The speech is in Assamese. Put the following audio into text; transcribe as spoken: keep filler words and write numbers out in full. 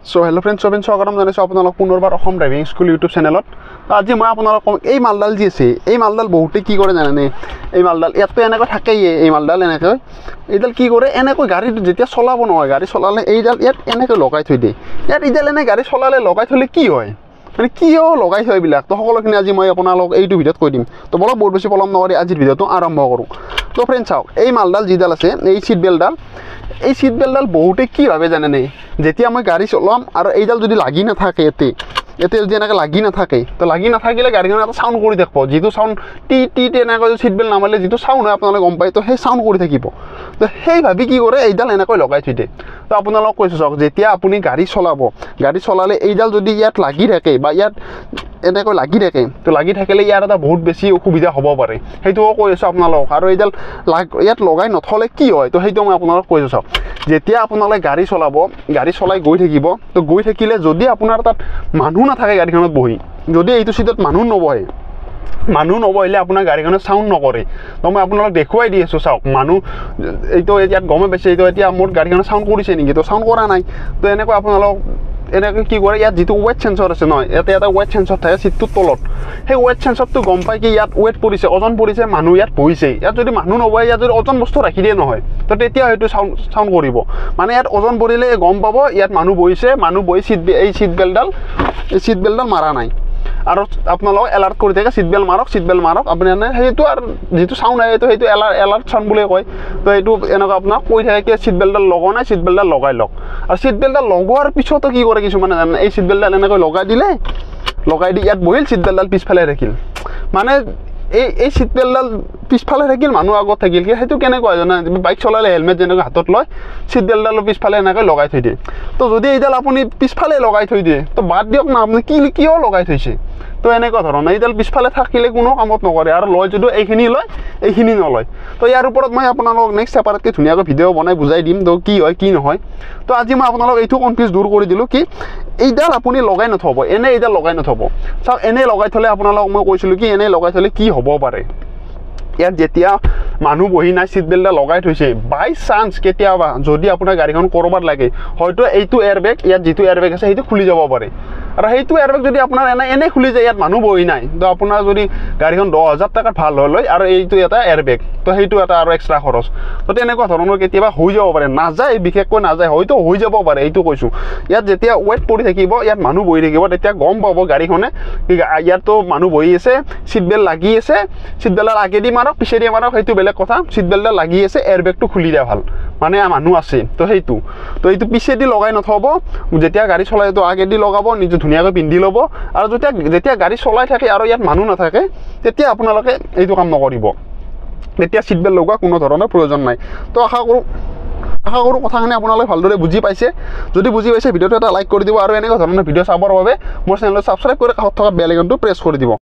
সো হেল্ল' ফ্ৰেণ্ডছ সবেন স্বাগতম জনাইছোঁ আপোনালোক পুনৰবাৰ অসম ড্ৰাইভিং স্কুল ইউটিউব চেনেলত। আজি মই আপোনালোক এই মালডাল যি আছে এই মালডাল বহুতে কি কৰে জানেনে, এই মালডাল ইয়াততো এনেকৈ থাকেই, এই মালডাল এনেকৈ এইডাল কি কৰে, এনেকৈ গাড়ীটো যেতিয়া চলাব নহয়, গাড়ী চলালে এইডাল ইয়াত এনেকৈ লগাই থৈ দিয়ে। ইয়াত এইডাল এনে গাড়ী চলালে লগাই থ'লে কি হয়, মানে কিয় লগাই থয় এইবিলাক, তো সকলোখিনি আজি মই আপোনালোক এইটো ভিডিঅ'ত কৈ দিম। তো বলক বহুত বেছি পলম নকৰি আজিৰ ভিডিঅ'টো আৰম্ভ কৰোঁ। তো ফ্ৰেণ্ড চাওক, এই মালডাল যিডাল আছে, এই চিট বেল্টডাল, এই চিট বেল্টডাল বহুতে কি ভাবে জানেনে, যেতিয়া মই গাড়ী চলাম আৰু এইডাল যদি লাগি নাথাকে ইয়াতে ইয়াতে যদি এনেকৈ লাগি নাথাকে, তো লাগি নাথাকিলে গাড়ীখন এটা চাউণ্ড কৰি থাকিব, যিটো চাউণ্ড টি টি এনেকৈ চিট বেল্ট নামাৰিলে যিটো চাউণ্ড হয় আপোনালোকে গম পায়, তো সেই চাউণ্ড কৰি থাকিব। তো সেই ভাবি কি কৰে, এইডাল এনেকৈ লগাই থৈ দিয়ে। তো আপোনালোকক কৈছোঁ চাওক, যেতিয়া আপুনি গাড়ী চলাব, গাড়ী চলালে এইডাল যদি ইয়াত লাগি থাকে বা ইয়াত এনেকৈ লাগি থাকে, তো লাগি থাকিলে ইয়াৰ এটা বহুত বেছি অসুবিধা হ'ব পাৰে, সেইটোও কৈ আছোঁ আপোনালোকক। আৰু এইডাল লাগ ইয়াত লগাই নথ'লে কি হয়, তো সেইটো মই আপোনালোকক কৈছোঁ চাওক। যেতিয়া আপোনালোকে গাড়ী চলাব, গাড়ী চলাই গৈ থাকিব, তো গৈ থাকিলে যদি আপোনাৰ তাত মানুহ নাথাকে গাড়ীখনত বহি, যদি এইটো চিটত মানুহ নবহে, মানুহ নবহিলে আপোনাৰ গাড়ীখনে চাউণ্ড নকৰে। তো মই আপোনালোক দেখুৱাই দি আছোঁ চাওক, মানুহ এইটো ইয়াত গমে পাইছে, এইটো এতিয়া মোৰ গাড়ীখনে চাউণ্ড কৰিছে নেকি, তো চাউণ্ড কৰা নাই। তো এনেকৈ আপোনালোক এনেকৈ কি কৰে, ইয়াত যিটো ৱেট চেঞ্চৰ আছে নহয়, ইয়াতে এটা ৱেট চেঞ্চৰ থাকে চিটটোৰ তলত, সেই ৱেট চেঞ্চৰটো গম পায় কি ইয়াত ৱেট পৰিছে, ওজন পৰিছে, মানুহ ইয়াত বহিছে। ইয়াত যদি মানুহ নবহে, ইয়াত যদি ওজন বস্তু ৰাখি দিয়ে নহয়, তো তেতিয়া হয়তো চাউণ্ড চাউণ্ড কৰিব, মানে ইয়াত ওজন পৰিলে গম পাব ইয়াত মানুহ বহিছে, মানুহ বহি চিট এই চিট বেল্টডাল এই চিট বেল্টডাল মাৰা নাই। আৰু আপোনালোকক এলাৰ্ট কৰি থাকে, চিট বেল্ট মাৰক, চিট বেল্ট মাৰক। আপুনি এনে সেইটো আৰু যিটো চাউণ্ড আহে, সেইটো এলাৰ্ট এলাৰ্ট চাউণ্ড বুলি কয়। তো এইটো এনেকুৱা আপোনাক কৈ থাকে কি চিট বেল্টডাল লগোৱা নাই, চিট বেল্টডাল লগাই লওক। আৰু চিট বেল্টডাল লগোৱাৰ পিছতো কি কৰে কিছুমানে জানে, এই চিট বেল্টডাল এনেকৈ লগাই দিলে, লগাই দি ইয়াত বহিল, চিট বেল্টডাল পিছফালে থাকিল। মানে এই এই চিট বেল্টডাল পিছফালে থাকিল, মানুহ আগত থাকিল। সেইটো কেনেকুৱা জানা, বাইক চলালে হেলমেট যেনেকৈ হাতত লয়, চিট বেল্টডালো পিছফালে এনেকৈ লগাই থৈ দিয়ে। তো যদি এইডাল আপুনি পিছফালে লগাই থৈ দিয়ে, তো বাদ দিয়ক না, আপুনি কি কিয় লগাই থৈছে। তো এনেকুৱা ধৰণৰ এইডাল পিছফালে থাকিলে কোনো কামত নকৰে, আৰু লয় যদিও এইখিনি লয়, এইখিনি নলয়। তো ইয়াৰ ওপৰত মই আপোনালোকক নেক্সট চেপাৰেটকৈ ধুনীয়াকৈ ভিডিঅ' বনাই বুজাই দিম, তো কি হয় কি নহয়। তো আজি মই আপোনালোক এইটো কনফিউজ দূৰ কৰি দিলোঁ কি এইডাল আপুনি লগাই নথ'ব, এনেই এইডাল লগাই নথ'ব। চাওক, এনেই লগাই থ'লে আপোনালোকক মই কৈছিলোঁ কি এনেই লগাই থ'লে কি হ'ব পাৰে। ইয়াত যেতিয়া মানুহ বহি নাই, চিট বেল্টডাল লগাই থৈছে, বাই চান্স কেতিয়াবা যদি আপোনাৰ গাড়ীখন ক'ৰবাত লাগে, হয়তো এইটো এয়াৰবেগ, ইয়াত যিটো এয়াৰবেগ আছে সেইটো খুলি যাব পাৰে। আৰু সেইটো এয়াৰবেগ যদি আপোনাৰ এনে এনেই খুলি যায়, ইয়াত মানুহ বহি নাই, তো আপোনাৰ যদি গাড়ীখন দহ হাজাৰ টকাত ভাল হৈ লয়, আৰু এইটো এটা এয়াৰবেগ, তো সেইটো এটা আৰু এক্সট্ৰা খৰচ। তো তেনেকুৱা ধৰণৰ কেতিয়াবা হৈ যাব পাৰে, নাযায়, বিশেষকৈ নাযায়, হয়তো হৈ যাব পাৰে, এইটো কৈছোঁ। ইয়াত যেতিয়া ৱেট পৰি থাকিব, ইয়াত মানুহ বহি থাকিব, তেতিয়া গম পাব গাড়ীখনে ইয়াতো মানুহ বহি আছে, চিট বেল্ট লাগি আছে, চিট বেল্টৰ আগেদি মাৰক পিছেদি মাৰক সেইটো বেলেগ কথা, চিট বেল্টডাল লাগি আছে, এয়াৰবেগটো খুলি দিয়া ভাল, মানে মানুহ আছে। তো সেইটো তো এইটো পিছেদি লগাই নথ'ব, যেতিয়া গাড়ী চলাই তো আগেদি লগাব, নিজে ধুনীয়াকৈ পিন্ধি ল'ব। আৰু যেতিয়া যেতিয়া গাড়ী চলাই থাকে আৰু ইয়াত মানুহ নাথাকে, তেতিয়া আপোনালোকে এইটো কাম নকৰিব, তেতিয়া চিট বেল্ট লগোৱা কোনো ধৰণৰ প্ৰয়োজন নাই। তো আশা কৰোঁ আশা কৰোঁ কথাখিনি আপোনালোকে ভালদৰে বুজি পাইছে। যদি বুজি পাইছে, ভিডিঅ'টো এটা লাইক কৰি দিব, আৰু এনেকুৱা ধৰণৰ ভিডিঅ' চাবৰ বাবে মোৰ চেনেলটো ছাবস্ক্ৰাইব কৰি কাষত থকা বেল আইকনটো প্ৰেছ কৰি দিব।